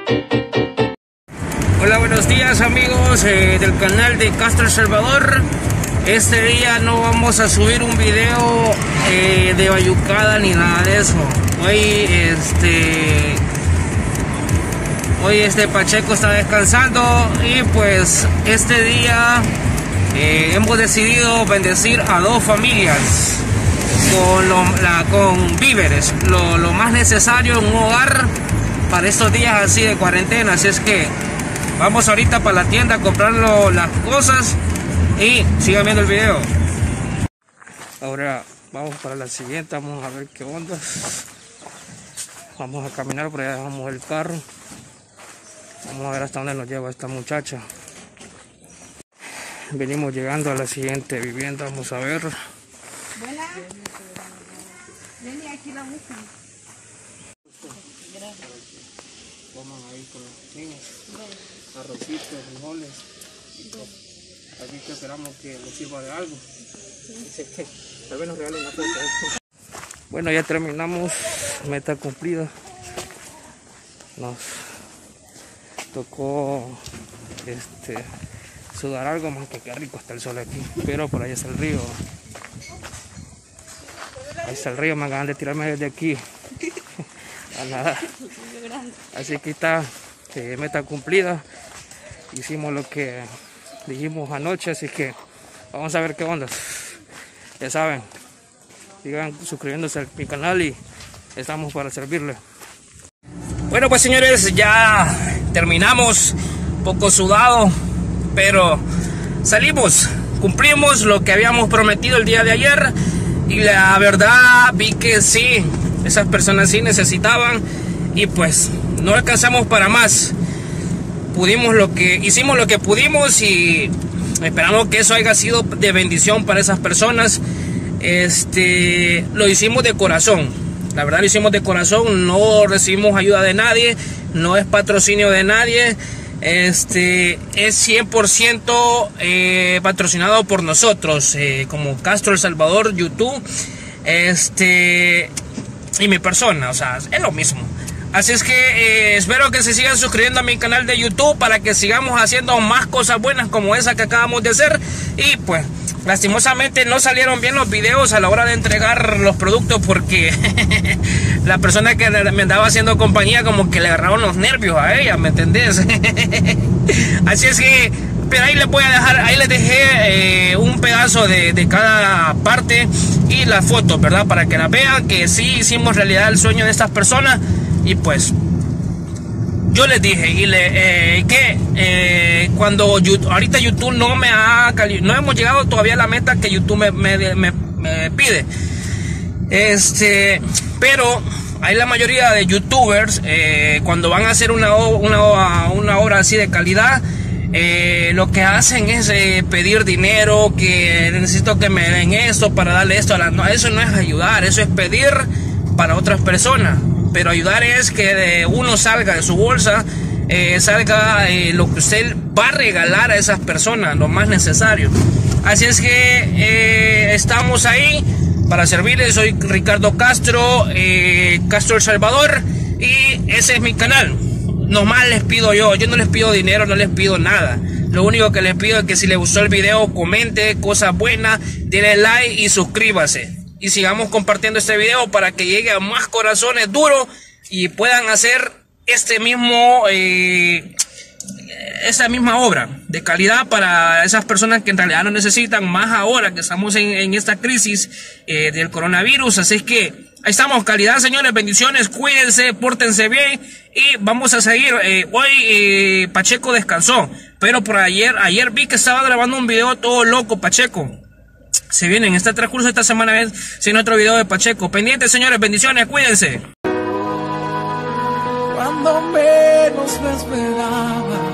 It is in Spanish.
Hola, buenos días amigos del canal de Castro El Salvador. Este día no vamos a subir un video de bayucada ni nada de eso. Hoy Pacheco está descansando y pues este día hemos decidido bendecir a dos familias con víveres, lo más necesario en un hogar para estos días así de cuarentena. Así es que vamos ahorita para la tienda a comprar las cosas y sigan viendo el video. Ahora vamos para la siguiente, vamos a ver qué onda. Vamos a caminar, por allá dejamos el carro. Vamos a ver hasta dónde nos lleva esta muchacha. Venimos llegando a la siguiente vivienda, vamos a ver. Buena. Vení, aquí la buscan. Gracias. Coman ahí con los niños. Arrocitos, frijoles. Aquí que esperamos que nos sirva de algo. Dice que tal vez nos regalen una foto. Bueno, ya terminamos. Meta cumplida. Nos tocó sudar algo más, que qué rico está el sol aquí. Pero por ahí está el río. Ahí está el río, me acaban de tirarme desde aquí a nadar. Así que está meta cumplida. Hicimos lo que dijimos anoche, así que vamos a ver qué onda. Ya saben, sigan suscribiéndose a mi canal y estamos para servirles. Bueno, pues señores, ya terminamos, un poco sudado, pero salimos, cumplimos lo que habíamos prometido el día de ayer. Y la verdad vi que sí, esas personas sí necesitaban y pues no alcanzamos para más. Hicimos lo que pudimos y esperamos que eso haya sido de bendición para esas personas. Lo hicimos de corazón, la verdad lo hicimos de corazón, no recibimos ayuda de nadie, no es patrocinio de nadie. Es 100% patrocinado por nosotros, como Castro El Salvador, YouTube, y mi persona, o sea, es lo mismo. Así es que espero que se sigan suscribiendo a mi canal de YouTube para que sigamos haciendo más cosas buenas como esa que acabamos de hacer. Y pues lastimosamente no salieron bien los videos a la hora de entregar los productos porque la persona que me andaba haciendo compañía como que le agarraron los nervios a ella, ¿me entendés? Así es que, pero ahí les voy a dejar, ahí les dejé un pedazo de cada parte y las fotos, ¿verdad? Para que la vean, que sí hicimos realidad el sueño de estas personas. Y pues yo les dije que cuando ahorita YouTube no hemos llegado todavía a la meta que YouTube me pide, pero hay la mayoría de youtubers cuando van a hacer una obra así de calidad, lo que hacen es pedir dinero, que necesito que me den esto para darle esto no, eso no es ayudar, eso es pedir para otras personas. Pero ayudar es que uno salga de su bolsa, salga lo que usted va a regalar a esas personas, lo más necesario. Así es que estamos ahí para servirles. Soy Ricardo Castro, Castro El Salvador, y ese es mi canal. Nomás les pido yo no les pido dinero, no les pido nada. Lo único que les pido es que si les gustó el video, comente cosas buenas, denle like y suscríbase. Y sigamos compartiendo este video para que llegue a más corazones duros y puedan hacer esa misma obra de calidad para esas personas que en realidad lo necesitan, más ahora que estamos en esta crisis del coronavirus. Así que ahí estamos, calidad, señores, bendiciones, cuídense, pórtense bien y vamos a seguir. Hoy Pacheco descansó, pero por ayer vi que estaba grabando un video todo loco, Pacheco. Se viene en este transcurso de esta semana sin otro video de Pacheco. Pendientes, señores, bendiciones, cuídense. Cuando menos me esperaba,